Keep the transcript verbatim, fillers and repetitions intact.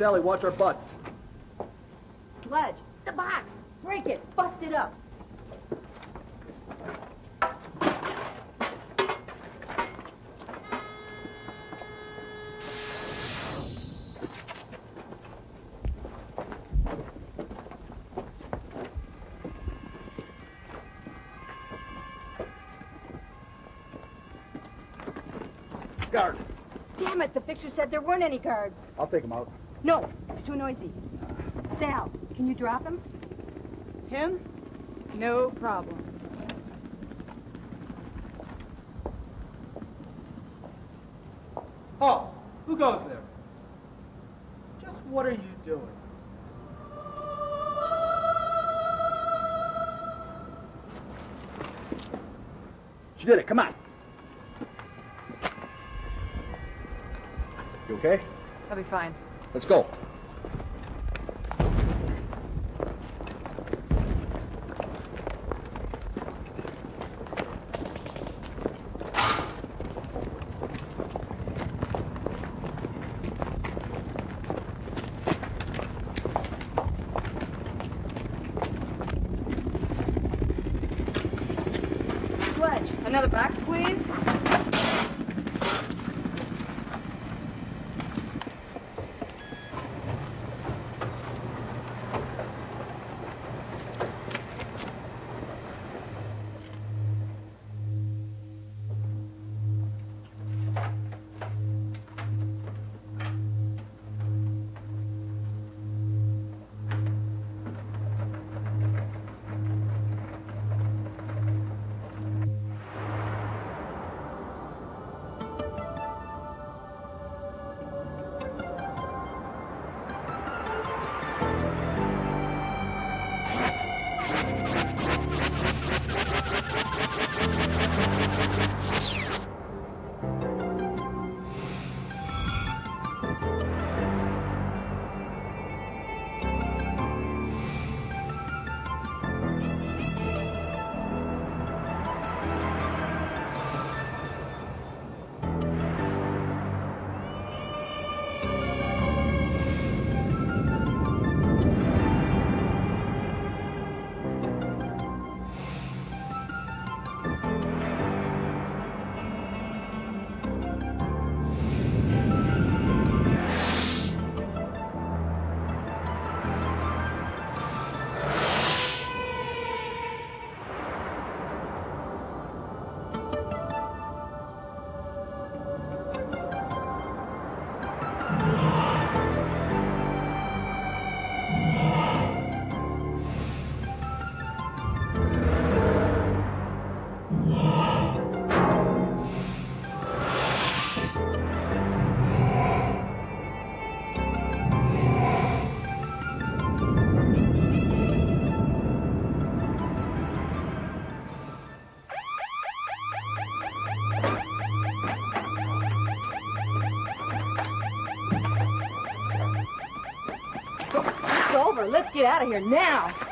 Sally, watch our butts. Sledge, the box. Break it. Bust it up. Guard. Damn it, the fixture said there weren't any guards. I'll take him out. No, it's too noisy. Sal, can you drop him? Him? No problem. Oh, who goes there? Just what are you doing? She did it, come on. You okay? I'll be fine. Let's go. Sledge, another box, please. It's over. Let's get out of here now.